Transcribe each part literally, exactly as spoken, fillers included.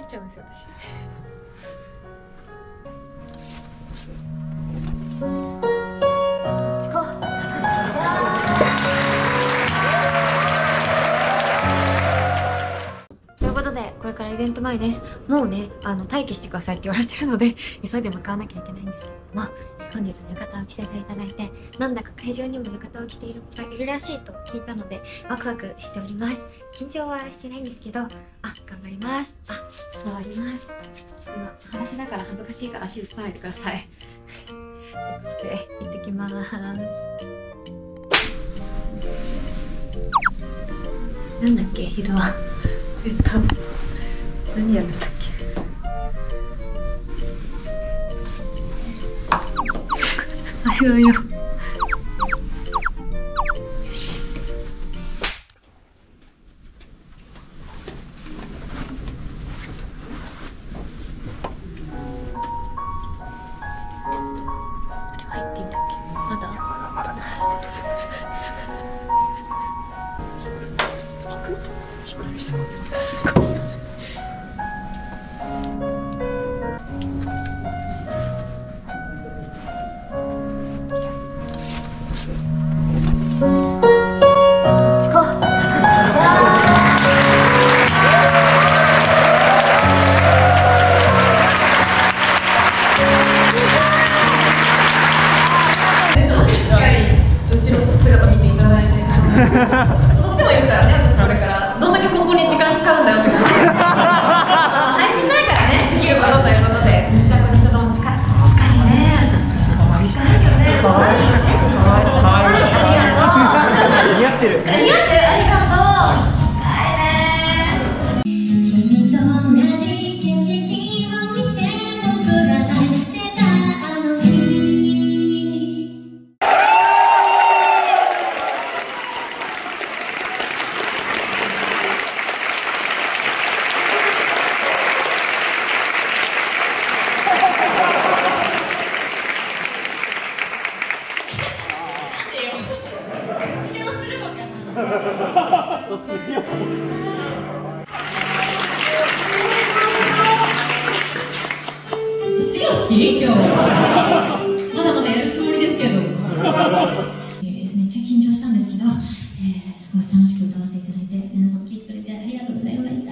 ちゃうんですよ私。ということでこれからイベント前です。もうねあの待機してくださいって言われてるので急いで向かわなきゃいけないんですけれども、本日の浴衣を着せていただいて、なんだか会場にも浴衣を着ている子がいるらしいと聞いたのでワクワクしております。緊張はしてないんですけど、あ、頑張ります。あ、回ります。ちょっと今話だから恥ずかしいから足映さないでください。ということで行ってきます。なんだっけ昼はえっと何やるんだっけ。あれだよ。よし。あれ入っていいんだっけ。まだ。まだね。引く。引く。すごい。ごめんなさい。そっちも言うからね、私これからどんだけここに時間使うんだよって感じ。配信ないからね、できることということで。じゃあこれちょっと近い近いね。近いよね。可愛いよね。可愛い。ありがとう。似合ってる。似合ってる。ありがとう。近いね。君と同じ景色を見て僕が泣いてたあの日。卒業式？今日まだまだやるつもりですけど、えー、めっちゃ緊張したんですけど、えー、すごい楽しく歌わせていただいて、皆さん聴いてくれてありがとうございました。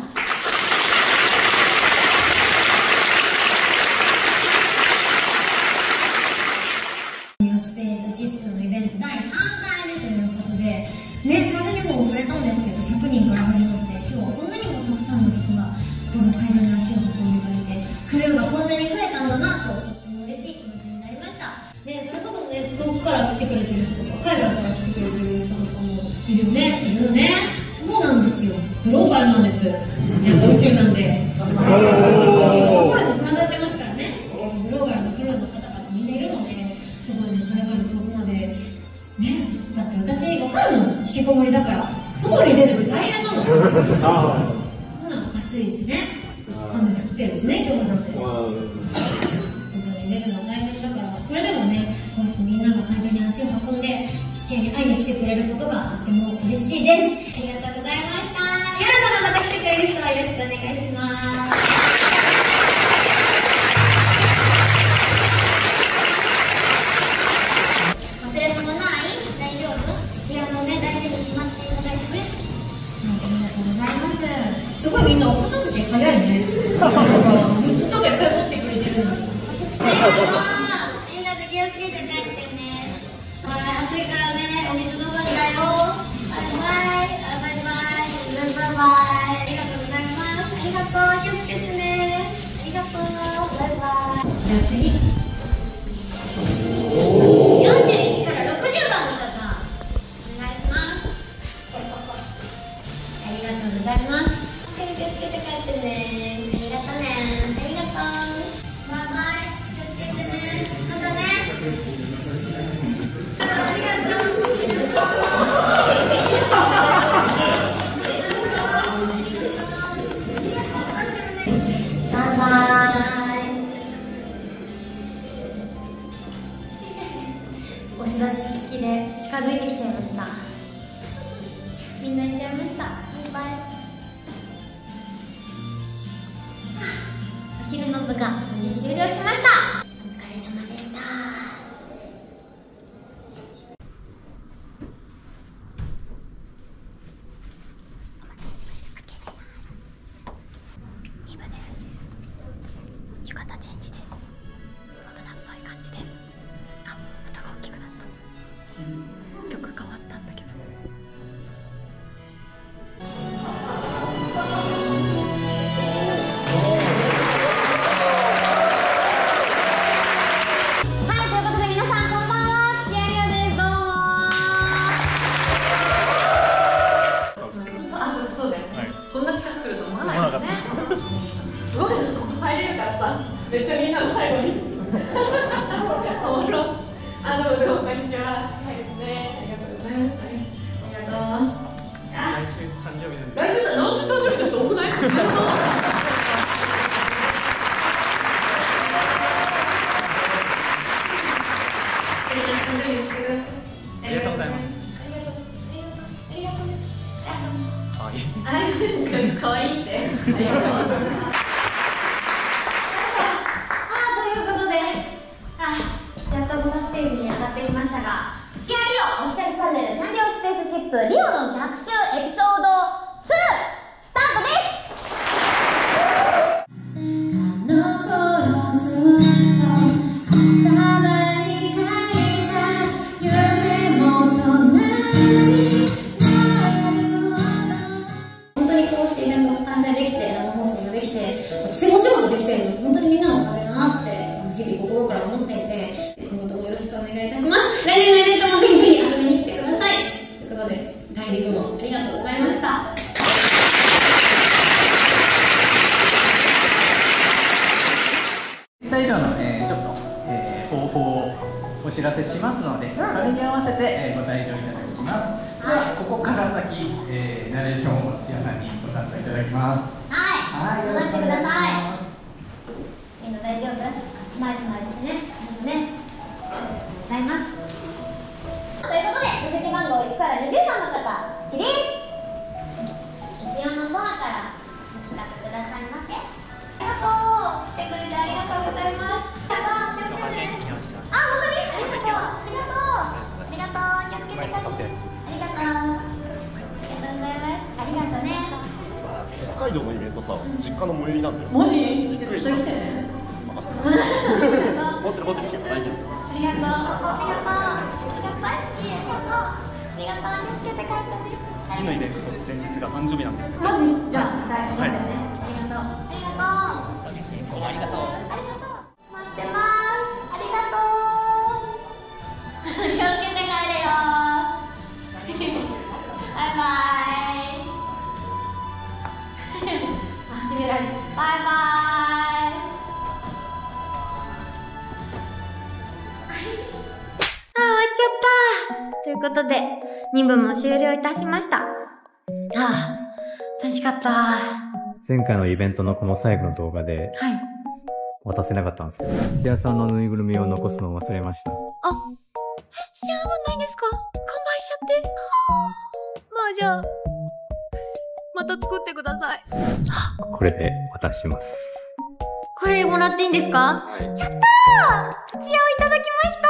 スペースシップのイベントだいさんかいめということで、ね、最初にも触れたんですけど、ひゃくにんから始まって、今日はこんなにもたくさんの人がこの会場に足を運んでくれて、クルーがこんなに増えたんだなと、とっても嬉しい気持ちになりました。で、それこそね、遠くから来てくれてる人とか、海外から来てくれてる人とかもいるよね、いるよね。そうなんですよ。グローバルなんです。やっぱ宇宙なんで。宇宙のところでつながってますからね。グローバルのクルーの方々みんないるので、すごいね、はるばる遠くまで。ね、だって私、わかるの、引きこもりだから、外に出るって大変なの。そんなの暑いしね、雨降ってるしね、今日なんて。外に出るの大変だから、それでもね、こうしてみんなが会場に足を運んで、土屋に会いに来てくれることがとても嬉しいです。ありがとうございました。夜ともまた来てくれる人はよろしくお願いします。すごいみんなお片付け早いね。なんかグッズとかいっぱい持ってくれてるのに。みんなで気をつけて帰ってね。はい、暑いからね、お水飲むんだよ。バイバイ、バイバイ、バイバイ、ありがとうございます。ありがとう、気をつけてね。ありがとう、バイバイ。じゃあ次。よんじゅういちからろくじゅうばんの方、お願いします。ありがとうございます。気をつけて帰ってね。ありがとうね。ありがとう。バイバイ。気をつけてね。またね。ありがとう。バイバイ。押し出し式で近づいてきちゃいました。みんな行っちゃいました。バイバイ。 部が無事終了しました。お疲れ様でした。に部です。浴衣チェンジです。大人っぽい感じです。あ、音が大きくなった。曲変わったんだけど。 すごい入れるからさ、めっちゃみんなの背後におもろ。あ、どうもどうもこんにちは。近いですね。ありがとうございます。ありがとう。来週誕生日なんです。来週誕生日の人多くない？ありがとう。ありがとうございます。ありがとう。ありがとう。かわいいって。ありがとう。 土屋リオオフィシャルチャンネルチャンピオンスペースシップリオの逆襲エピソードツースタートです。あの頃ずっと頭に書いた夢も隣になるほど。本当にこうしてイベントが開催できて生放送ができて私もお仕事できてるので本当にみんなのおかげだなって日々心から思っていて、今後ともよろしくお願いいたします。来年のイベントもぜひぜひ遊びに来てください。ということで、だいに部もありがとうございました。 以上の、えー、ちょっと、えー、方法をお知らせしますので、うん、それに合わせて、えー、ご退場いただきます。はい、ここから先、えー、ナレーションを土屋さんにご担当いただきます。 はい、はい、任せてください。みんな大丈夫？しまいしまいしてね。ね。ございます。ということで、座席番号いちからにじゅうさんの方、起立。後ろのドアからお近くくださいませ。ありがとう。来てくれてありがとうございます。ありがとう。気をつけてね。あ、本当に？ありがとう。ありがとう。ありがとう。気をつけて帰って。ありがとう。ありがとうございます。ありがとうね。 北海道のイベントさ、実家の最寄りなんだよ。 マジ？ちょっと来てね。 任せて。持ってる持ってるしか大丈夫。 ありがとう。ありがとう。大好き。ありがとう。ありがとう。気をつけて帰ってね。 次のイベントの前日が誕生日なんです。 マジ？じゃあ、 はい。 ありがとう。ありがとう。ありがとう。ありがとう。待ってます。ありがとう。気をつけて帰れよ。バイバイ。あ、閉められる。バイバイ。あ、終わっちゃった。ということで、に部も終了いたしました。ああ、楽しかった。 前回のイベントのこの最後の動画で、 はい。 渡せなかったんですけど、土屋さんのぬいぐるみを残すのを忘れました。 あ、え、知らないんですか？完売しちゃって。まあじゃあ、また作ってください。 これで渡します。 これもらっていいんですか？やったー！土屋をいただきました。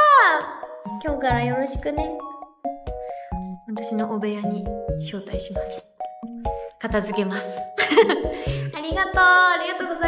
今日からよろしくね。私のお部屋に招待します。片付けます。ありがとう。ありがとうございます。